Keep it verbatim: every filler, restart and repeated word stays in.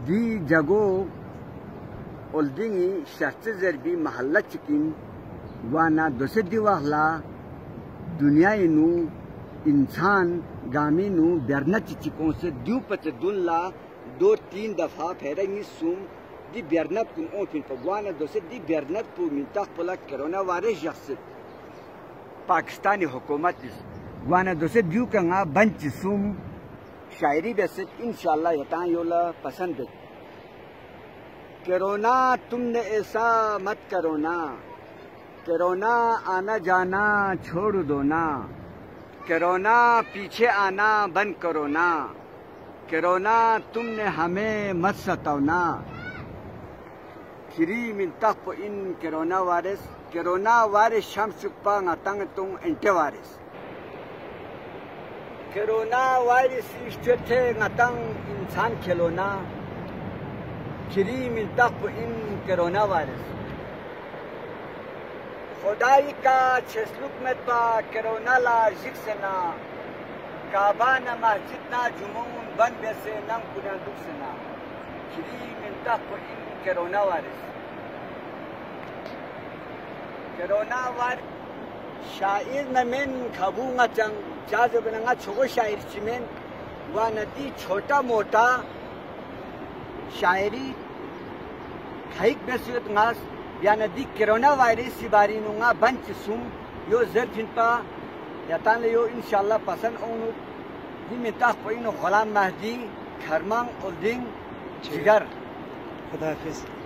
दी जगो ओल्डिंगी शर्त जरबी महल्ला चिकिन वाना दोसे दिवाहला दुनिया इनु इंसान गामी नु बेरना चिचिकों से द्यू पच दुल्ला दो तीन दफा फेरेंगी सुम दी बेरनत कुन ओ फिन पगवाना दोसे दी बेरनत पु मिंता पला कोरोना वायरस जख्सित पाकिस्तानी हुकूमत इस वाना दोसे द्यू कंगा बंच सुम शायरी बेसिक इंशाल्लाह यता योला पसंद है। कोरोना तुमने ऐसा मत करो ना, कोरोना आना जाना छोड़ दो ना, कोरोना पीछे आना बंद करो ना, कोरोना तुमने हमें मत सताओ ना। खिरी मिलता इन कोरोना वायरस कोरोना वायरस शम सुपा ngатang tung antivirus corona virus स्थिति ngатang इंसान खिलौना खिरी मिलता इन कोरोना वायरस खुदाई का छसलुक में तो कोरोना ला जिक्सना काबा न मस्जिद ना जुमून बंद बेसे नम कुना दुसना खिरी मिलता इन कोरोना वायरस कोरोना वायरस शायर नमेन खबूंगा चंग चाजो बनंगा छोगो शायर चिमेन वा नदी छोटा मोटा शायरी खाइक बेसुत नास या नदी कोरोना वायरस सिबारी नुंगा बंच सुम यो जरफिनपा यतान यो इंशाल्लाह पसंद ओनु दी मिता कोई नो गुलाम महदी खरमांग ओल्डिंग जिगर खुदा हाफिज।